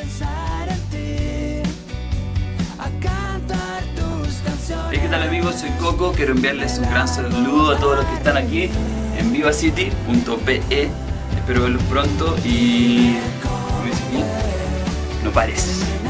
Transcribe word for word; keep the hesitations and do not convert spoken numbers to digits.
Hey, ¿qué tal amigos? Soy Coco, quiero enviarles un gran saludo a todos los que están aquí en viva city punto pe e. Espero verlos pronto y... no pares.